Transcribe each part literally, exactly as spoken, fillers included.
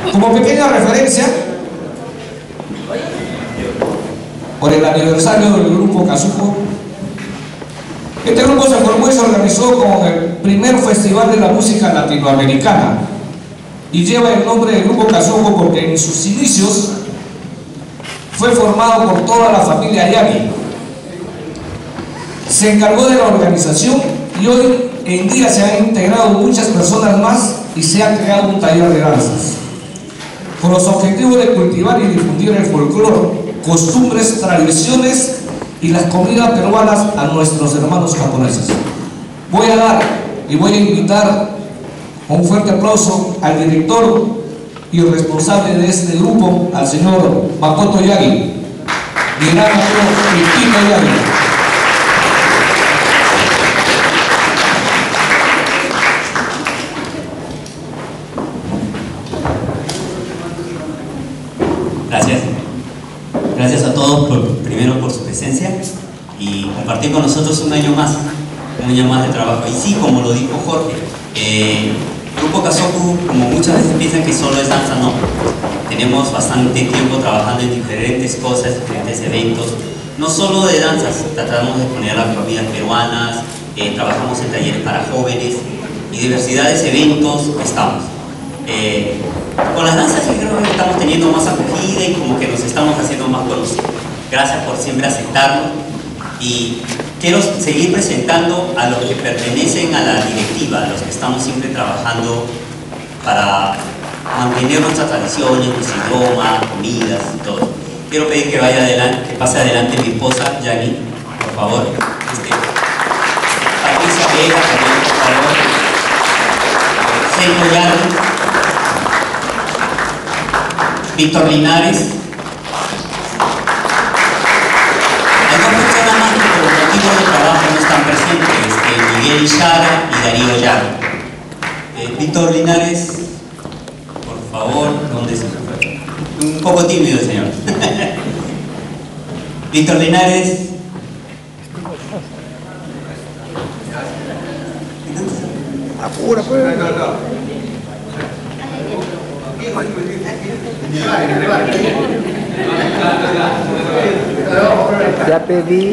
Como pequeña referencia, por el aniversario del grupo Casuco, este grupo se formó y se organizó como el primer festival de la música latinoamericana y lleva el nombre del grupo Casuco porque en sus inicios fue formado por toda la familia Yagui. Se encargó de la organización y hoy en día se han integrado muchas personas más y se ha creado un taller de danzas con los objetivos de cultivar y difundir el folclore, costumbres, tradiciones y las comidas peruanas a nuestros hermanos japoneses. Voy a dar y voy a invitar con un fuerte aplauso al director y responsable de este grupo, al señor Makoto Yagui, mi gran amigo Cristina Yagui. Gracias. Gracias a todos por, primero por su presencia y compartir con nosotros un año más, un año más de trabajo. Y sí, como lo dijo Jorge, eh, Grupo Kazoku, como muchas veces piensan que solo es danza, no. Tenemos bastante tiempo trabajando en diferentes cosas, diferentes eventos, no solo de danzas, tratamos de poner las comidas peruanas, eh, trabajamos en talleres para jóvenes y diversidad de eventos estamos. Eh, con las danzas yo creo que estamos teniendo más acogida y como que nos estamos haciendo más conocidos. Gracias por siempre aceptarnos y quiero seguir presentando a los que pertenecen a la directiva, a los que estamos siempre trabajando para mantener nuestras tradiciones, nuestro idioma, comidas y todo. Quiero pedir que vaya adelante, que pase adelante mi esposa, Yagui, por favor. Este, Patricia Vega también, por favor. Seiko Yagui. Víctor Linares. Hay dos personas más que por motivos de trabajo no están presentes, eh, Miguel Ishara y Darío Yagui. Eh, Víctor Linares, por favor, ¿dónde se fue? Un poco tímido el señor. Víctor Linares. Apura, pues. Ya pedí.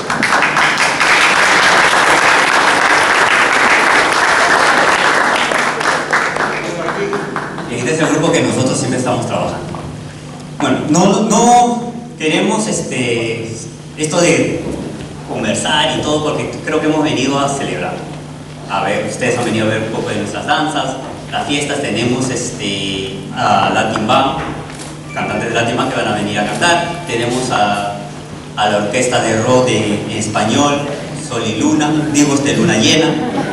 Este es el grupo que nosotros siempre estamos trabajando. Bueno, no, no queremos este, esto de conversar y todo porque creo que hemos venido a celebrar. A ver, ustedes han venido a ver un poco de nuestras danzas, las fiestas. Tenemos este, a Latin Band, cantantes de Latin Band que van a venir a cantar. Tenemos a, a la orquesta de rock de, en español, Sol y Luna, digo este Luna Llena.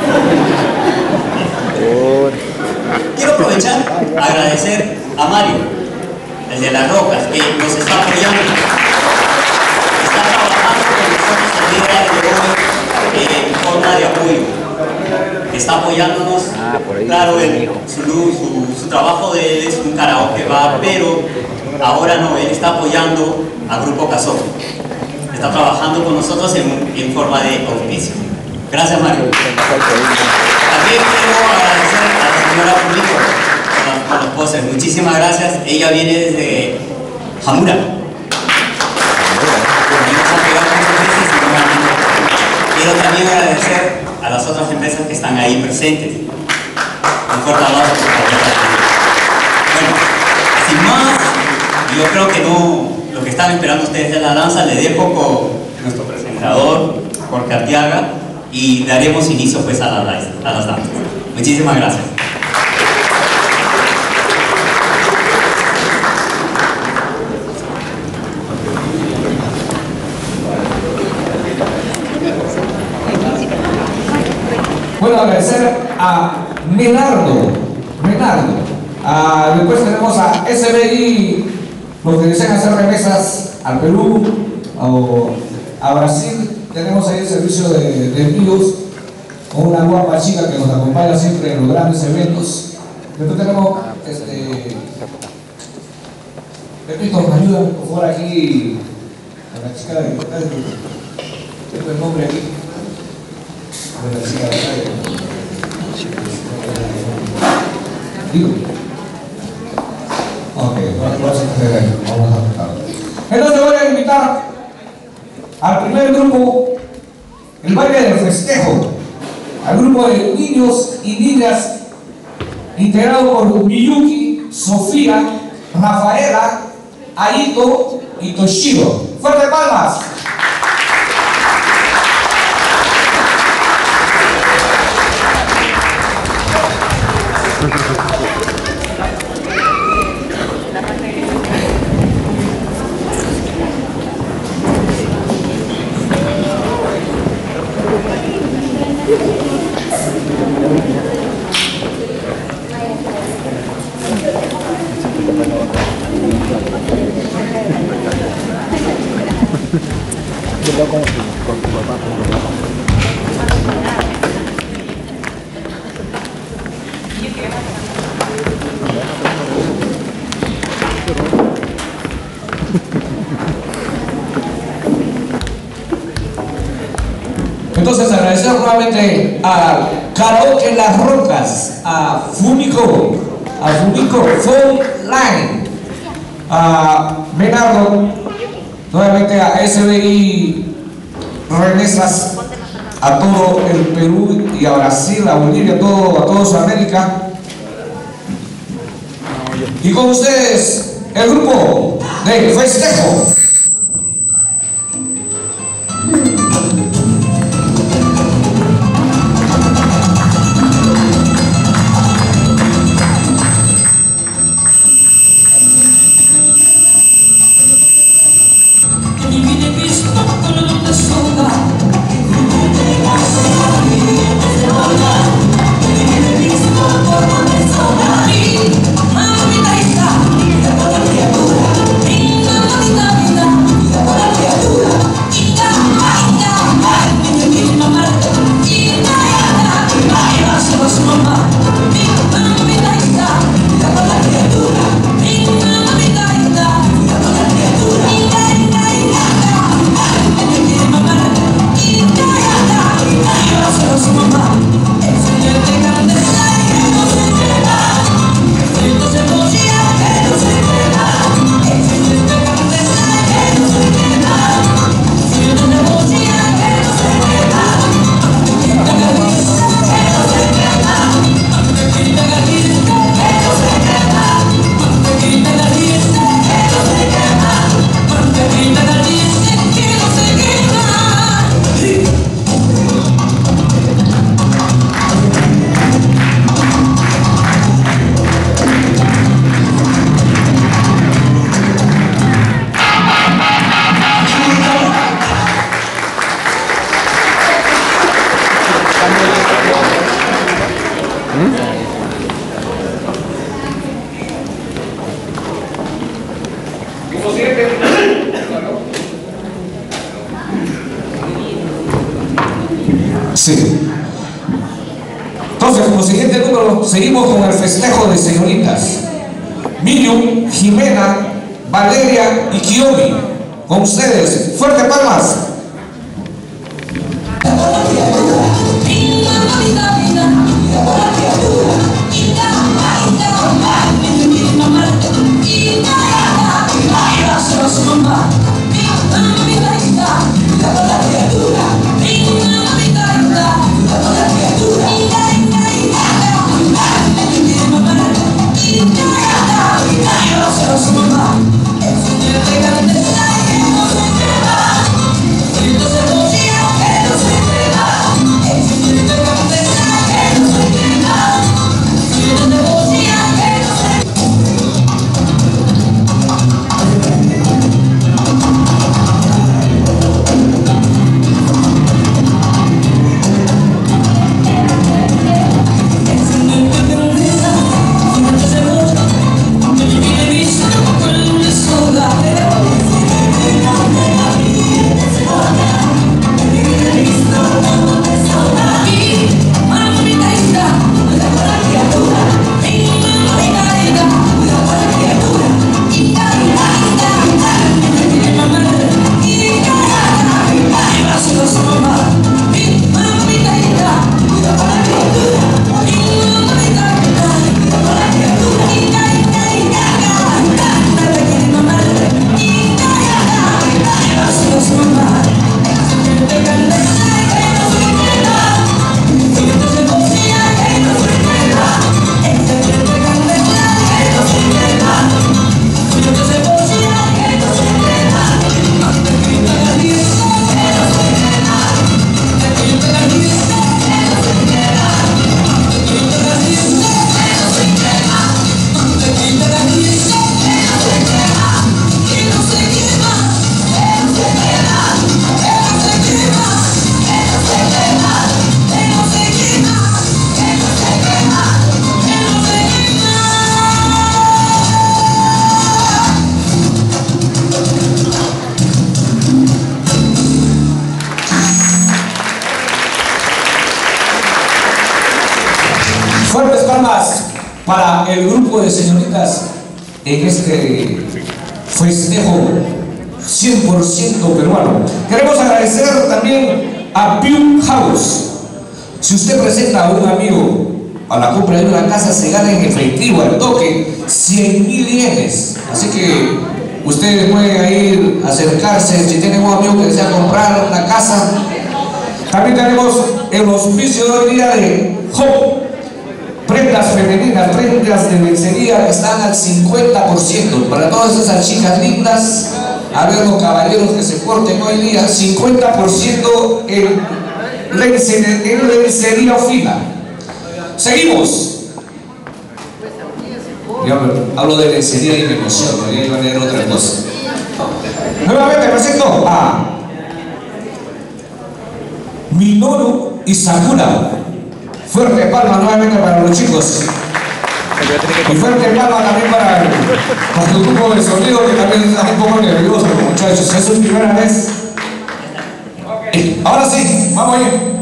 Quiero aprovechar a agradecer a Mario, el de las rocas, que nos está apoyando. Está trabajando con nosotros el día de hoy eh, en forma de apoyo. Está apoyándonos. Ah, por ahí, claro, él, su, su, su trabajo de él es un karaoke bar, pero ahora no, él está apoyando al Grupo Kazoku. Está trabajando con nosotros en, en forma de auspicio. Gracias, Mario. También quiero agradecer a la señora Público por, por los poses. Muchísimas gracias. Ella viene desde Hamura. Quiero también agradecer a las otras empresas que están ahí presentes. Un fuerte abrazo, por favor. Bueno, sin más, yo creo que no, lo que están esperando ustedes es la danza. Le dejo con nuestro presentador, Jorge Arteaga, y daremos inicio pues a, la, a las danzas. Muchísimas gracias. Bueno, agradecer a Menardo, Menardo. Ah, después tenemos a S B I, los que desean hacer remesas al Perú o a Brasil. Tenemos ahí el servicio de, de envíos con una guapa chica que nos acompaña siempre en los grandes eventos. Después tenemos, este, Pepito, nos ayuda por favor aquí a la chica de, tengo el nombre aquí. De la chica de Digo. Ok, entonces vamos a empezar. Entonces voy a invitar al primer grupo, el baile del festejo, al grupo de niños y niñas integrado por Miyuki, Sofía, Rafaela, Aito y Toshiro. ¡Fuerte palmas! Entonces agradecemos nuevamente a Karaoke Las Rocas, a Fumiko, a Fumiko Phone Line, a Bernardo, nuevamente a S B I Remesas, a todo el Perú y a Brasil, a Bolivia, a todo, a toda Sudamérica. Y con ustedes el grupo de festejo. Sí. Entonces, como siguiente número, seguimos con el festejo de señoritas. Miyu, Jimena, Valeria y Kiyomi. Con ustedes, fuerte palmas. Entonces para el grupo de señoritas en este festejo cien por ciento peruano. Queremos agradecer también a Pure House. Si usted presenta a un amigo a la compra de una casa, se gana en efectivo al toque cien mil yenes. Así que ustedes pueden ir a acercarse si tienen un amigo que desea comprar una casa. También tenemos el auspicio de hoy día de Hope. Prendas femeninas, prendas de lencería que están al cincuenta por ciento. Para todas esas chicas lindas, a ver los caballeros que se porten hoy día, cincuenta por ciento en lencería, en lencería fina. Seguimos. Yo hablo de lencería y me emociono, yo iba a leer otra cosa. Nuevamente presento a Minoru y Sakura. Fuerte palma nuevamente para los chicos. Y fuerte palma también para el, para el grupo de sonido que también está un poco nervioso, muchachos. Es su primera vez. Okay. Ahora sí, vamos allá.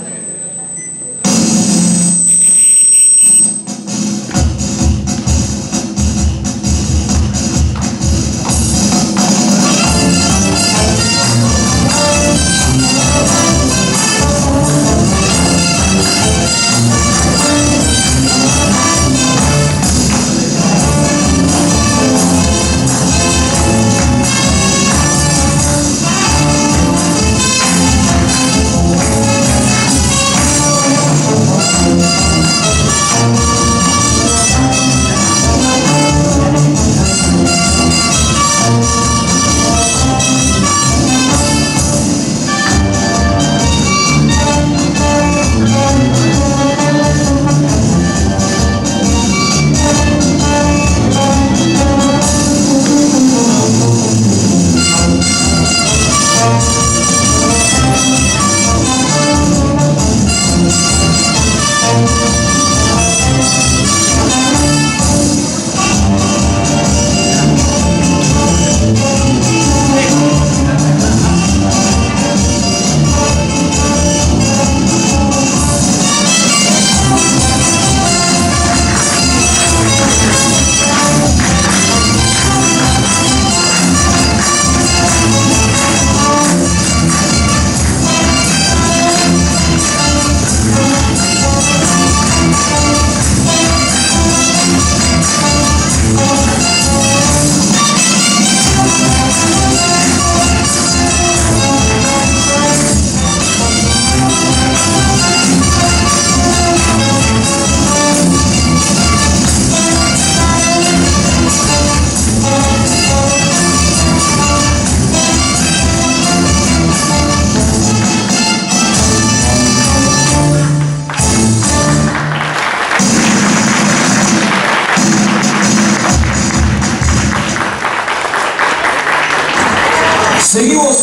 Seguimos.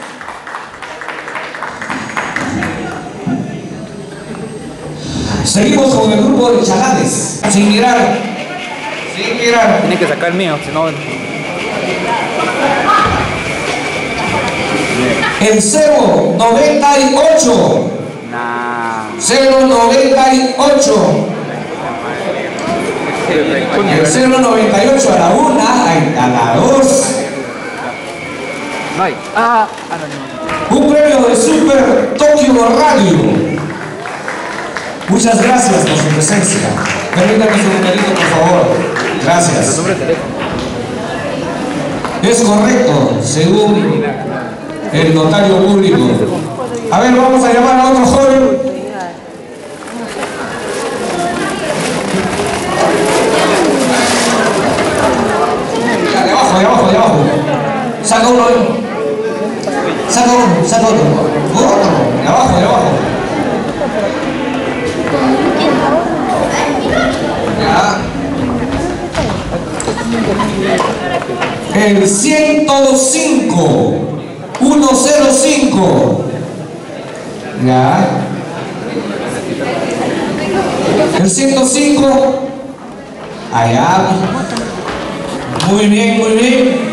Seguimos con el grupo de chalanes. Sin mirar. Sin mirar. Tiene que sacar el mío, si no. El cero noventa y ocho. Nah. cero noventa y ocho. El cero noventa y ocho a la una, a la dos. No hay. Ah, ah, no, no. Un premio de Super Tokyo Radio. Muchas gracias por su presencia. Permítame su numerito, por favor. Gracias. Es correcto, según el notario público. A ver, vamos a llamar a otro joven. De abajo, de abajo, de abajo. Saca uno. Saca uno, saca otro. Otro, de abajo, de abajo. Ya. El ciento cinco. ciento cinco. Ya. El ciento cinco. Allá. Muy bien, muy bien.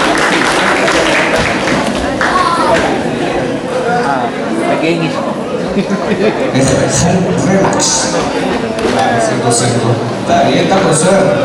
Ah, again is Es relax. Siento, siento. Está bien, está profesor.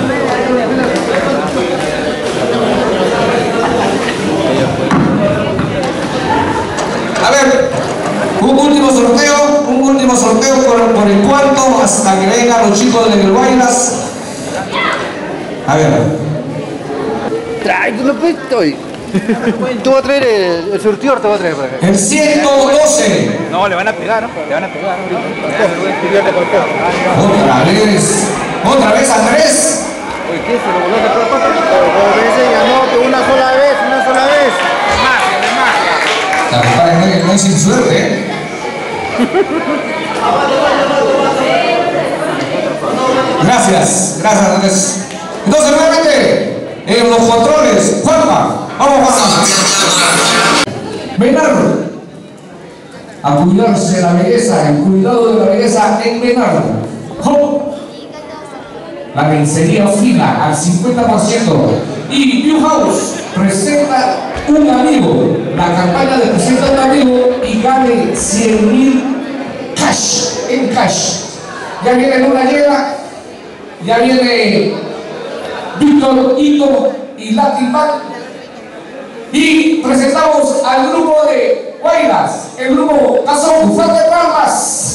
A ver, un último sorteo, un último sorteo por, por el cuarto hasta que vengan los chicos de Guaylas. A ver. Trae, tú no puedes, estoy. Tú vas a traer el, el surtidor, te va a traer para acá. El ciento doce. No, le van a pegar, ¿no? Le van a pegar ahorita. Otra vez. Otra vez Andrés. Oye, ¿qué? ¿Se lo voló a sacar pata? Como me enseña, no, que una sola vez, una sola vez. Magia, de magia. La compadre no, no es sin suerte, ¿eh? Gracias, gracias Andrés. Entonces nuevamente, en los controles, Juanma, vamos Juanma. Menardo, a cuidarse de la belleza, el cuidado de la belleza en Menardo. Hop. La lencería fina al cincuenta por ciento. Y New House presenta un amigo. La campaña de presenta un amigo y gane cien mil cash, en cash. Ya viene Luna Llena, ya viene Víctor Hito y Latin Band. Y presentamos al grupo de Guaylas, el grupo Cazón, fuerte palmas.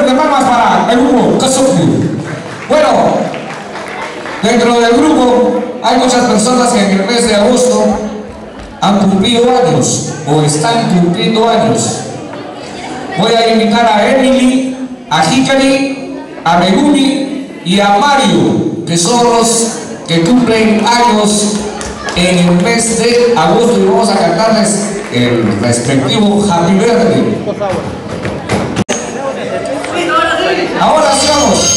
fuerte palmas para el grupo Kazoku. Bueno, dentro del grupo hay muchas personas que en el mes de agosto han cumplido años o están cumpliendo años. Voy a invitar a Emily, a Hikari, a Megumi y a Mario, que son los que cumplen años en el mes de agosto, y vamos a cantarles el respectivo Happy Birthday. Ahora sí vamos.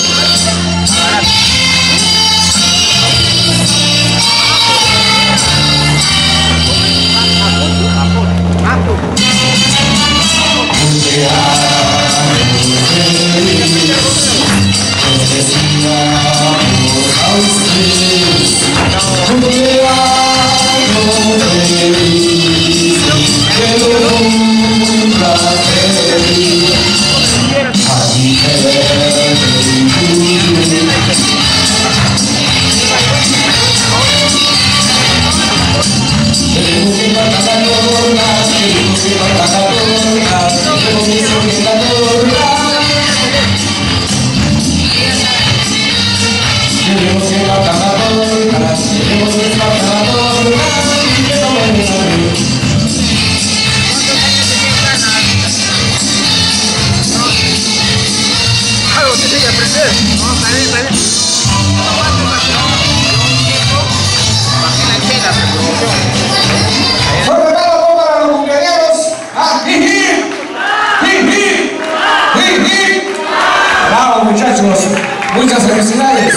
Muchas felicidades.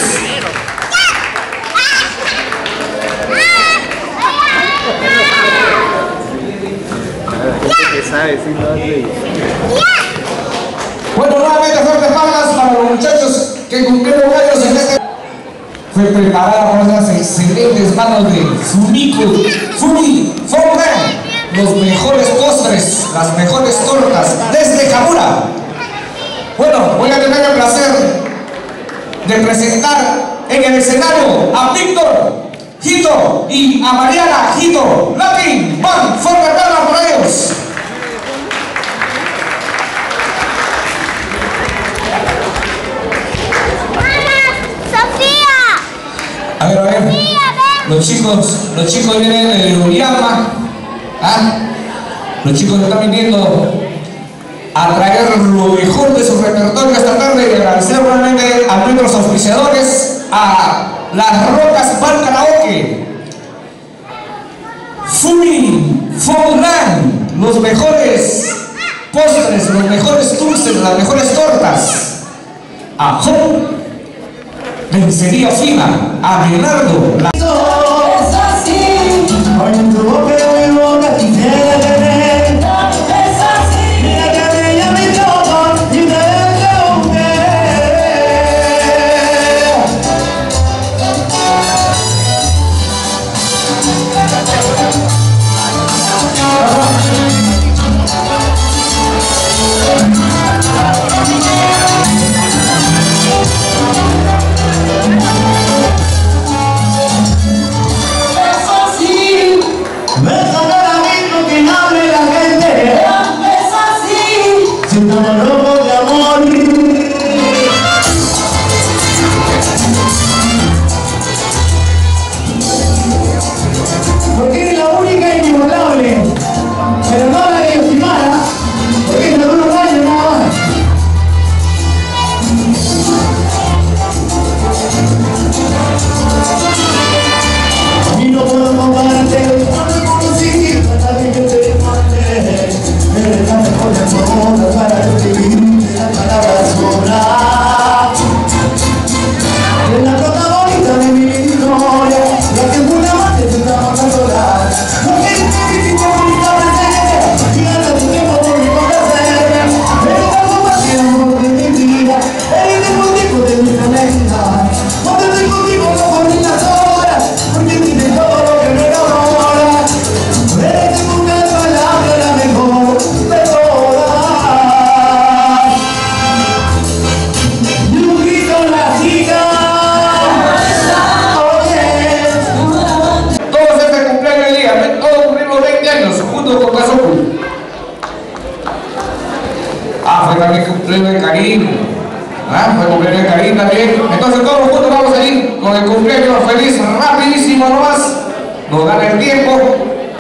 Bueno, nuevamente fuertes palmas para los muchachos que cumplieron años en este. Fue preparada por esas excelentes manos de Fumiko, Fumi, Fongan, los mejores postres, las mejores tortas desde Kamura. Bueno, voy a tener el placer de presentar en el escenario a Víctor, Hito y a Mariana, Hito, Latin, Van, fuerte palmas por ellos. A ver, a ver, los chicos, los chicos vienen de Oyama, ¿ah? Los chicos están viniendo a traer lo mejor de su repertorio esta tarde y agradecer realmente a nuestros auspiciadores, a Las Rocas Bar Karaoke, Fumi, Fonlan, los mejores postres, los mejores dulces, las mejores tortas, a Home, Lencería Fina, a Leonardo. La... Es así, en tu boca y mi boca quisiera tener. Es así, mira que me llama mi toco y me deja mujer. cumpleaños de Karim. ¿Ah? Fue el cumpleaños de Karim también. Entonces todos juntos vamos a ir con el cumpleaños feliz, rapidísimo nomás. Nos gana el tiempo.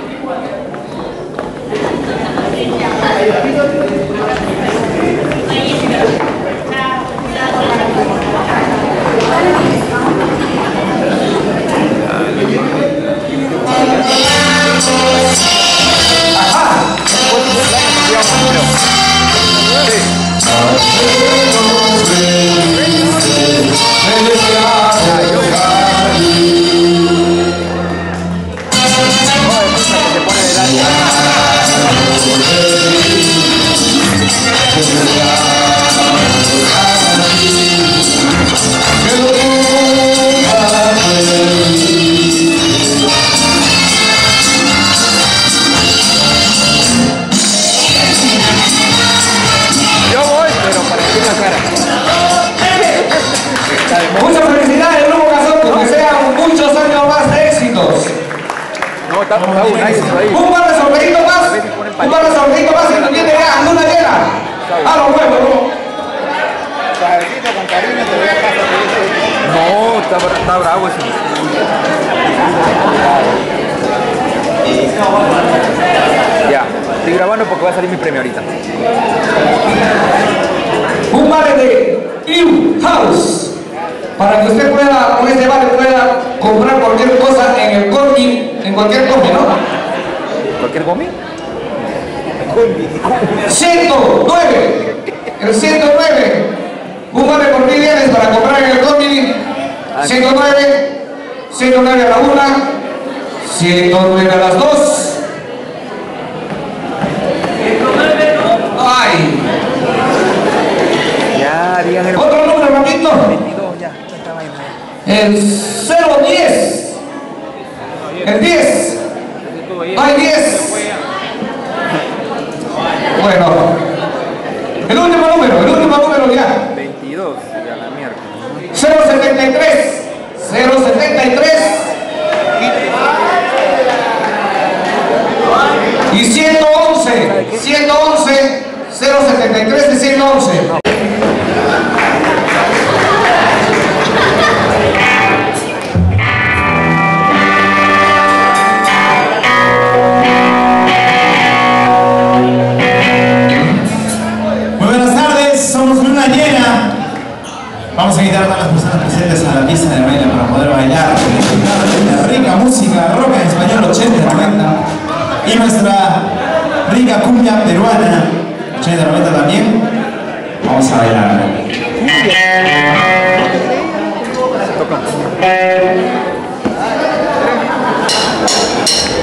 Muchas felicidades, Grupo Cazón, que sean muchos años más de éxitos. No, está un ahí. Un par de sombreritos más, un par de sombreritos más y tú tienes ya luna llena. A los huevos, ¿no? No, está, está bravo ese. Ya, estoy grabando porque va a salir mi premio ahorita. Un vale de Iu House. Para que usted pueda, con este vale, pueda comprar cualquier cosa en el Gomi, en cualquier Gomi, ¿no? ¿Cualquier gomi? ciento nueve. El ciento nueve. Un vale por mil yenes para comprar en el Gomi. ciento nueve. ciento nueve a la una. ciento nueve a las dos. Ay. Ya, digan el Otro número, rapidito. veintidós, ya. El cero diez. El diez. Hay diez. Bueno. El último número, el último número ya. veintidós, ya la mierda. cero setenta y tres. cero setenta y tres. Y ciento once. ciento once. cero setenta y tres y ciento once. Vamos a invitar a todas las personas presentes a la pista de baile para poder bailar la rica música rock en español ochenta noventa y nuestra rica cumbia peruana ochenta noventa también. Vamos a bailar. Toca.